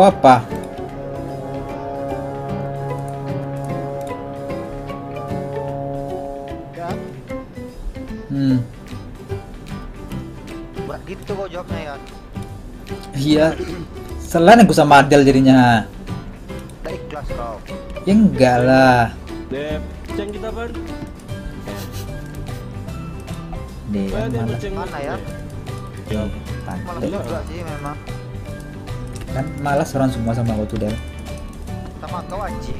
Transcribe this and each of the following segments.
Kau apa? Ya, berat gitu kok jawabnya ya. Iya. Selain aku sama Adel jadinya. Tak ikhlas kau. Ya enggak lah. Dep, ceng kita ban. Deh, malas. Mana ya? Ya, Malas Del. juga sih memang. Kan malas orang semua sama aku tuh Del. Sama kau anjing.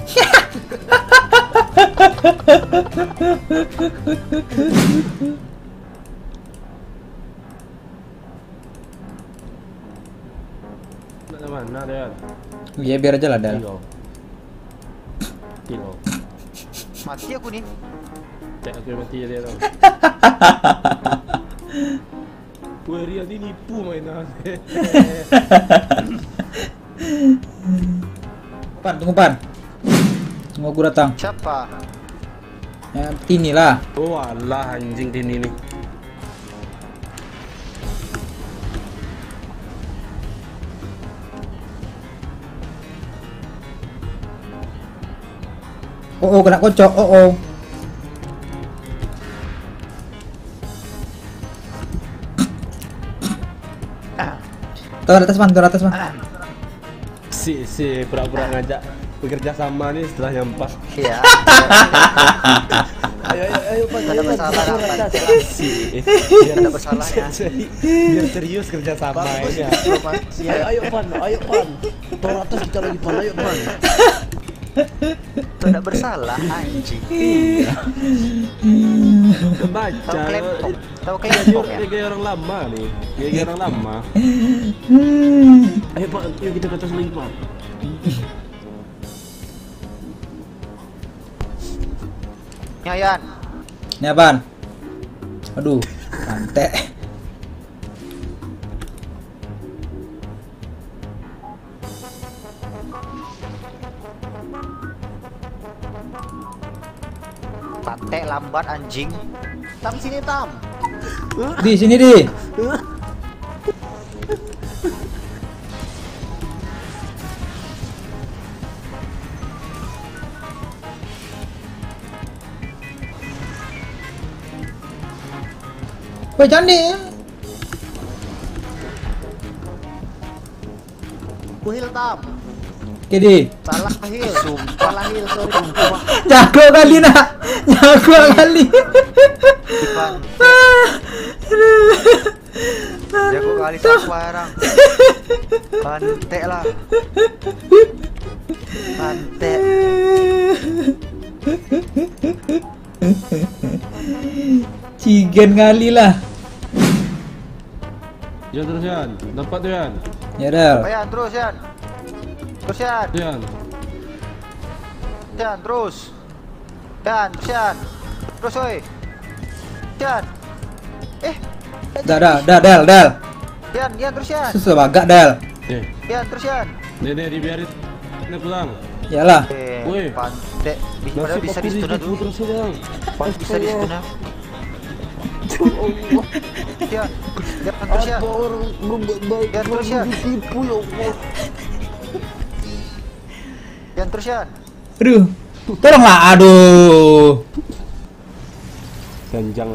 nak mana dia? Iya biar aja lah Del. Kilo. Mati aku nih. Tak aku yang mati dia tau. Weh, Ria ni nipu mainan. Pan, tunggu Pan. Tunggu aku datang. Siapa? Ya, Tini lah. Oh alah anjing Tini ni. Oh, kena kocok. Oh. Turun atas Pan, turun atas Pan. Si pura-pura ngajak bekerja sama ni setelah nyampas. Iya. Ayo Pan. Ada masalah apa? Si Biar tak bersalah ya. biar serius kerja sama ya. Ayo Pan. Turun atas kita lagi Pan, ayo Pan. Tidak bersalah anjing. Baca. Tahu klempong. Tahu Dia klempong ya. kayak orang lama nih. Dia kayak orang lama. Ayo Pak, yuk kita ke atas lagi Pak. Nyayan. Ini apaan? Aduh, pantek. Tante lambat anjing. Tam sini Tam. Di sini di. Woi, jangan di. Kuhil Tam. Oke di. Salah hil. Salah hil, sorry. Jago kali nak. Jago kali. Ivan. Jago kali sekarang. Bante lah. Bante. Cigen kali lah. Yan terus Yan, dapat tu Yan. Ya Del. Yan terus Yan. Terus Yan. Yan. Yan terus. Yan terus Yan. Terus oi. Yan. Dah Del. Yan terus Yan. Susah bagak Del. Yan terus Yan. Nenek dibiarin. Ini pulang. Yalah. Woi. Bante. Nasi Bisa kopi di stun dulu. terus Yan. Bisa di stun. Yan. Yan terus Yan. orang baik Yan terus Yan. ditipu ya Allah. Yan terus Yan. Aduh. Tolonglah, aduh. Ganjang.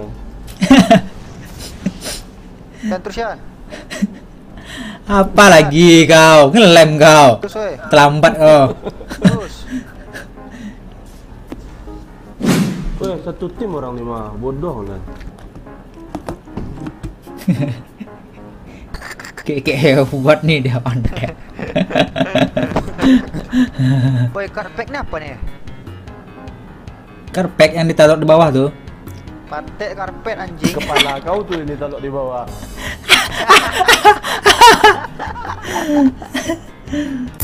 Yan terus Yan. Apa lagi kau? Ngelem kau. Terus oi. Terlambat kau. Terus. Weh, satu tim orang ni mah bodoh lah. Kayak buat nih dia pandai. Boy, karpet ni apa nih? Karpet yang ditaruh di bawah tuh. Pantek karpet anjing. Kepala kau tu ini taruh di bawah.